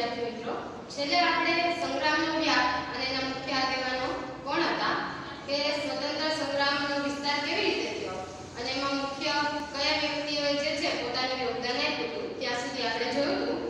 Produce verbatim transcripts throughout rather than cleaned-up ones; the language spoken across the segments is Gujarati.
વિદ્યાર્થી મિત્રો, છેલ્લે આપણે સંગ્રામનો વ્યાપ અને એના મુખ્ય આગેવાનો કોણ હતા, કે સ્વતંત્ર સંગ્રામનો વિસ્તાર કેવી રીતે થયો અને એમાં મુખ્ય કયા વ્યક્તિઓએ જે છે પોતાનું યોગદાન આપ્યું હતું ત્યાં સુધી આપણે જોયું હતું.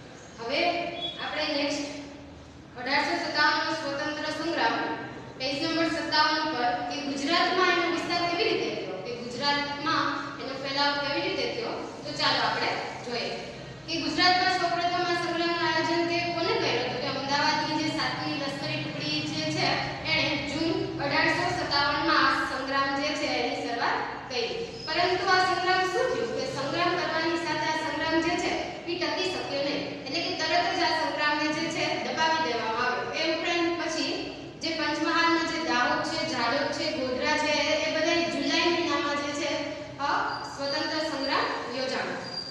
હવે આપણે નેક્સ્ટ અઢારસો સત્તાવન નો સ્વતંત્ર સંગ્રામ પેજ નંબર સત્તાવન પર કે ગુજરાતમાં એનો વિસ્તાર કેવી રીતે થયો, કે ગુજરાતમાં એનો ફેલાવ કેવી રીતે થયો, તો ચાલો આપણે જોઈએ કે ગુજરાતમાં સૌપ્રથમ આ સંગ્રામનું આયોજન કે કોને કર્યું હતું, કે અમદાવાદની જે સાતમી લશ્કરી ટુકડી જે છે એણે જૂન અઢારસો સત્તાવન માં આ સંગ્રામ જે છે એની શરૂઆત કરી. પરંતુ આ સંગ્રામ શું થયું કે સંગ્રામ કરવાની સાથે આ સંગ્રામ જે છે એ ટકી શક્યો નહીં, એટલે કે તરત જ આ સંગ્રામને જે છે દબાવી દેવામાં આવ્યો. એ ઉપરાંત પછી જે પંચમહાલમાં જે દાહોદ છે, ઝાલોદ છે, ગોધરા છે એ બધા જુલાઈ મહિનામાં જે છે સ્વતંત્ર સંગ્રામ યોજાયો.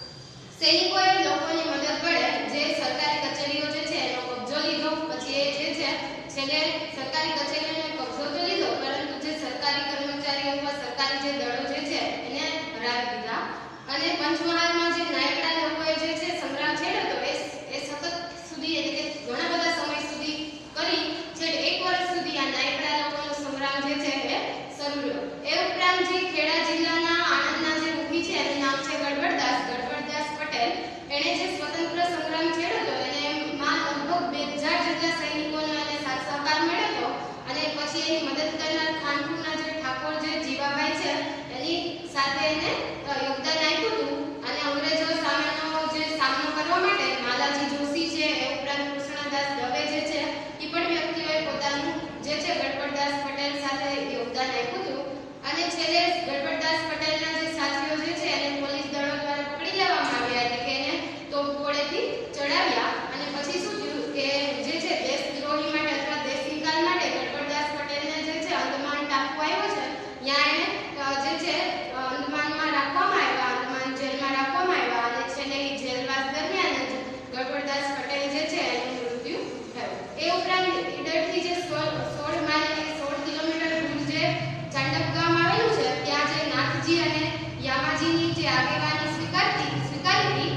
સૈનિકોએ લોકોની મદદ વડે જે સરકારી કચેરીઓ જે છે એનો કબજો લીધો. પછી એ જે છે છેલ્લે સરકારી કચેરીઓનો કબજો તો લીધો, પરંતુ જે સરકારી કર્મચારીઓ અથવા સરકારી જે દળો જે છે એને હરાવી દીધા. અને પંચમહાલમાં જે નાયકડા લોકોએ જે છે સંગ્રામ છેડ્યો હતો એ એ સતત સુધી એટલે કે ઘણા બધા સમય સુધી કરી છેલ્લે એક વર્ષ સુધી આ નાયકડા લોકોનો સંગ્રામ જે છે એ શરૂ રહ્યો. એ ઉપરાંત જે ખેડા જિલ્લાના આણંદના જે મુખી છે એનું નામ છે ગડબડદાસ ગડબડદાસ પટેલ. એણે જે સ્વતંત્ર સંગ્રામ છેડ્યો હતો એને માં લગભગ બે હજાર જેટલા સૈનિકોનો એને સાથ સહકાર મળ્યો હતો. અને પછી એની મદદ કરનાર ખાનપુરના જે ઠાકોર જે જીવાભાઈ છે એની સાથે એને યોગદાન આપ્યું હતું. અને અંગ્રેજો સામેનો જે સામનો કરવા માટે માલાજી જોશી છે એ ઉપરાંત કૃષ્ણદાસ દવે જે છે એ પણ વ્યક્તિઓએ પોતાનું જે છે ગડબડદાસ પટેલ સાથે યોગદાન આપ્યું હતું. અને છેલ્લે ગડબડદાસ પટેલના જે સાથીઓ જે છે એને પોલીસ દળો દ્વારા પકડી લેવામાં આવ્યા, એટલે કે એને તોપગોળેથી ચડાવ્યા. અને પછી શું થયું કે જે છે દેશદ્રોહી માટે અથવા દેશ નિકાલ માટે ગડબડદાસ પટેલને જે છે અંદમાન ટાપુ આવ્યો છે ત્યાં એને જે છે અંદમાનમાં રાખવામાં આવ્યા, અંદમાન જેલમાં રાખવામાં આવ્યા. અને છેલ્લે એ જેલવાસ દરમિયાન જ ગડબડદાસ પટેલ જે છે એનું મૃત્યુ થયું. એ ઉપરાંત ઈડરથી જે સોળ માઇલ એટલે સોળ કિલોમીટર દૂર જે ચાંડપ ગામ આવેલું છે ત્યાં જે નાથજી અને યામાજીની જે આગેવાની સ્વીકારતી સ્વીકારી હતી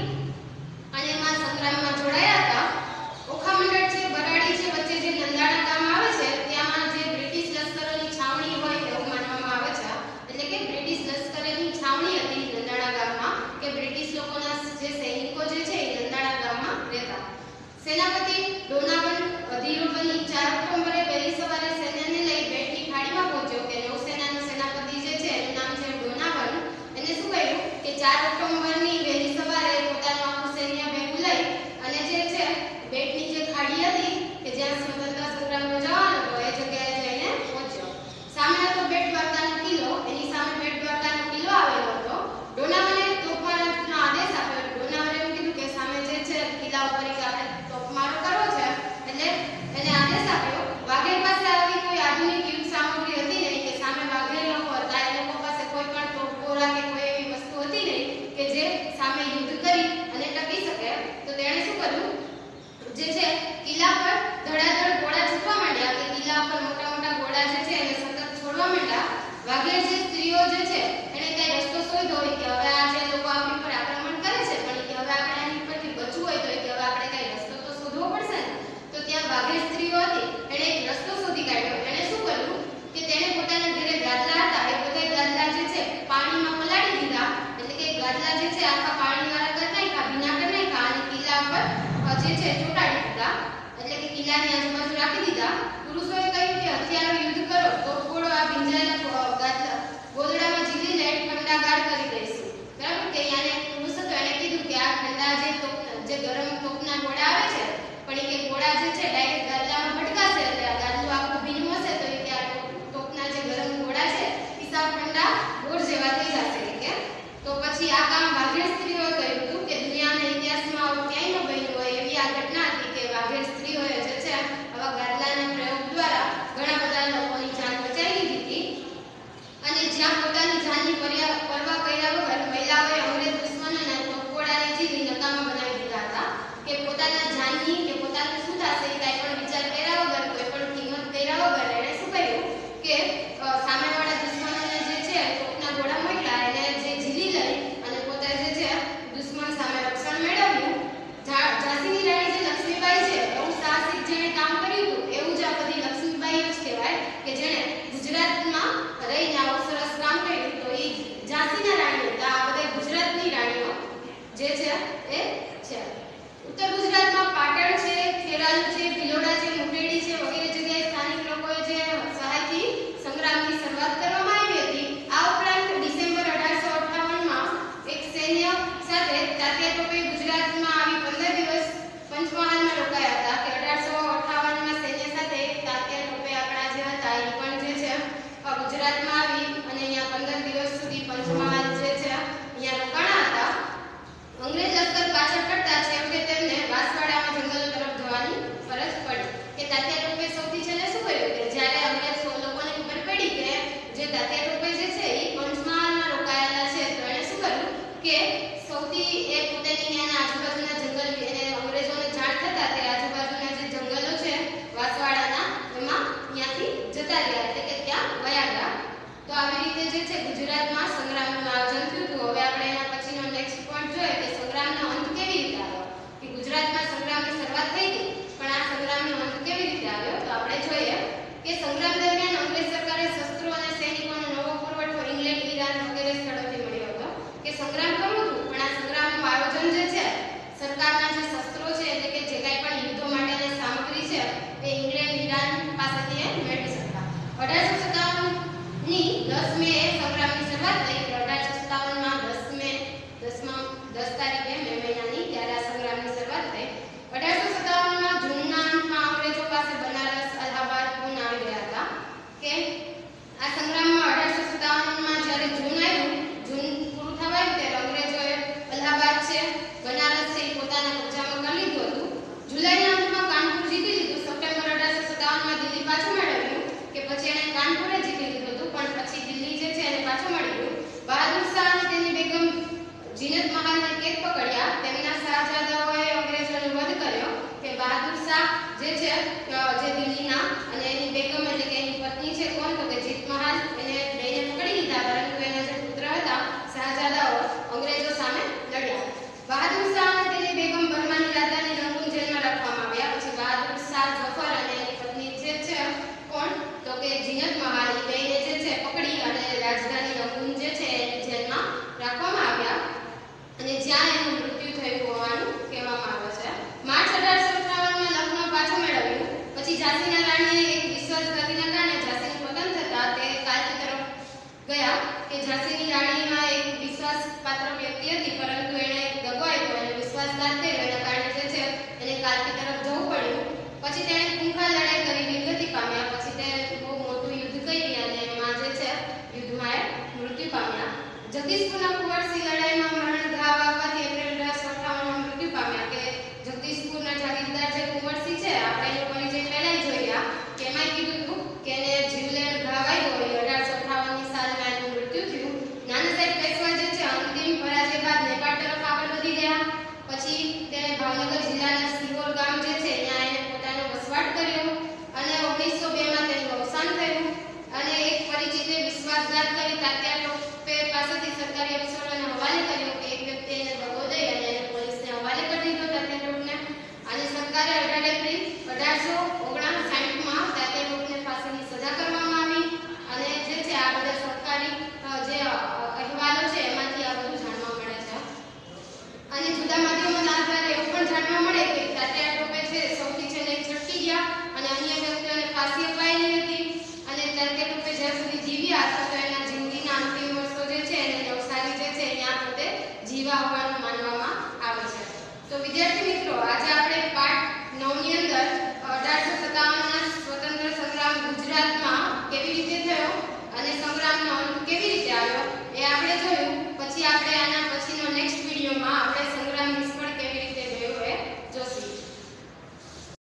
અને એમાં સંગ્રામમાં જોડાયા હતા. ઓખા મંડળ છે, બરાડી છે, વચ્ચે જે નંદાણા ગામ આવે છે ત્યાંમાં જે બ્રિટિશ લશ્કરોની છાવણી હોય એવું માનવામાં આવે છે, એટલે કે બ્રિટિશ લશ્કરની છાવણી હતી નંદાણા ગામમાં, કે બ્રિટિશ લોકોના જે સૈનિકો જે છે એ નંદાણા ગામમાં રહેતા. સેનાપતિ ડોનાવન અધીરો બની ચાર ઓક્ટોબરે વહેલી સવારે સૈન્યને લઈ બેટની ખાડીમાં પહોંચ્યો. કે નૌસેનાનો સેનાપતિ જે છે એનું નામ છે ડોનાવન. એને શું કર્યું કે ચાર ઓક્ટોબરની વહેલી સવારે પોતાનું આખું સૈન્ય ભેગું લઈ અને જે છે બેટની જે ખાડી હતી કે જ્યાં સ્વતંત્ર સંગ્રામ યોજાવાનો હતો એ જગ્યાએ જઈને પહોંચ્યો. સામે હતો બેટ દ્વારકાનો કિલ્લો, એની સામે બેટ દ્વારકાનો કિલ્લો આવેલો હતો. ડોનાવને તોપમારાનો આદેશ આપ્યો. ડોનાવને એવું કીધું કે સામે જે છે કિલ્લા ઉપર કે આપણે તોપમારો કરવો છે, એટલે એને આદેશ આપ્યો. વાઘેર પાસે આવી કોઈ આધુનિક યુદ્ધ સામગ્રી હતી નહીં, કે સામે વાઘેર લોકો હતા એ લોકો પાસે કોઈ પણ તોપગોળા કે કોઈ એવી વસ્તુ હતી નહીં કે જે સામે યુદ્ધ કરી અને ટકી શકે. તો તેણે શું કર્યું, જે છે કિલ્લા પર ધડાધડ ગોળા છૂટવા માંડ્યા, કે કિલ્લા પર મોટા મોટા ગોળા જે છે એને સતત છોડવા માંડ્યા. વાઘેર જે સ્ત્રીઓ જે છે એને કઈ રસ્તો શોધ્યો કે હવે આ જે લોકો આપણી પર આક્રમણ કરે છે પણ કે હવે આપણે આની પરથી બચવું હોય તો કે હવે આપણે કઈ રસ્તો તો શોધવો પડશે ને. તો ત્યાં વાઘેર સ્ત્રીઓ હતી એણે એક રસ્તો શોધી કાઢ્યો. એણે શું કર્યું કે તેણે પોતાના ઘરે ગાદલા હતા એ બધા ગાદલા જે છે પાણીમાં પલાળી દીધા, એટલે કે ગાદલા જે છે આખા પાણીવાળા કરી નાખ્યા, ભીના કરી નાખ્યા અને કિલ્લા પર જે છે ચોટાડી દીધા, એટલે કે કિલ્લાની આજુબાજુ રાખી દીધા. પુરુષોએ કહ્યું કે હથિયારો યુદ્ધ કરો, તોપગોળો આ ભીંજાયેલા ગાદલા ગોદડામાં ઝીલી લે ઠંડાગાર કરી દઈશું. બરાબર, કે અહીંયા એક પુરુષ હતો એણે કીધું કે આ ઠંડા જે તોપ જે ગરમ તોપના ગોળા આવે છે પણ એ કે ગોળા જે છે ડાયરેક્ટ ગાદલામાં ભટકાશે, એટલે આ ગાદલું આખું ભીનું હશે તો એ કે આ તોપના જે ગરમ ગોળા છે એ સાવ ઠંડા ગોળ જેવા થઈ જશે. કે તો પછી આ કામ વાઘેર સ્ત્રીઓએ કર્યું હતું, કે દુનિયાના ઇતિહાસમાં આવું ક્યાંય ન બન્યું હોય એવી આ ઘટના હતી કે વાઘેર સ્ત્રીઓએ જે છે આવા ગાદલાના પ્રયોગ દ્વારા ઘણા બધા લોકોની જાન બચાવી લીધી હતી. અને જ્યાં પોતાની જાનની પરવા કર્યા વગર મહિલાઓએ અંગ્રેજ દુશ્મનોના તોપગોળાને જીલી નકામા બનાવી દીધા હતા, કે પાર્ટી તરફ જવું પડ્યું. પછી તેણે ખૂંખાર લડાઈ કરી વીરગતિ પામ્યા. પછી તે બહુ મોટું યુદ્ધ કરી અને એમાં જે છે યુદ્ધમાં એ મૃત્યુ પામ્યા. જગદીશપુરના કુંવરસિંહ લડાઈમાં મરણ ઘા વાગવાથી એપ્રિલ અઢારસો અઠ્ઠાવનમાં મૃત્યુ પામ્યા. કે જગદીશપુરના જાગીરદાર જે કુંવરસિંહ છે આપણે એનો પરિચય પહેલા જ જોયા કે એમાં કીધું હતું કે એને જીવલેણ ઘા વાગ્યો હોય અઢારસો અઠ્ઠાવનની સાલમાં એનું મૃત્યુ થયું. નાના સાહેબ પેશવા જે છે અંતિમ પરાજય બાદ નેપાળ તરફ આગળ વધી ગયા. પછી તેણે ભાવનગર જિલ્લાના સિહોર ગામ જે છે ત્યાં એને પોતાનો વસવાટ કર્યો અને ઓગણીસો બે માં તેનું અવસાન થયું. અને એક પરિચિતે વિશ્વાસઘાત કરી તાત્યા ટોપે પાસેથી સરકારી અફસરોને હવાલે કર્યો કે એક વ્યક્તિ એને દગો દઈ અને એને પોલીસને હવાલે કરી દીધો તાત્યા ટોપને. અને સરકારે અઢાર એપ્રિલ અઢારસો ઓગણસાઠ માં તાત્યા ટોપને ફાંસીની સજા કરવામાં આવી. અને જે છે આ બધા સરકારી જે અહેવાલો છે એમાંથી આ બધું જાણવા મળે છે. અને જુદા માધ્યમોના આધારે એવું પણ જાણવા મળે કે તાત્યા ટોપે છે સૌથી છેલ્લે છટકી ગયા અને અન્ય વ્યક્તિઓને ફાંસી અપાયેલી હતી. અને તાત્યા ટોપે જ્યાં સુધી જીવ્યા હતા તો એના જિંદગીના અંતિમ વર્ષો જે છે એને નવસારી જે છે ત્યાં પોતે જીવા હોવાનું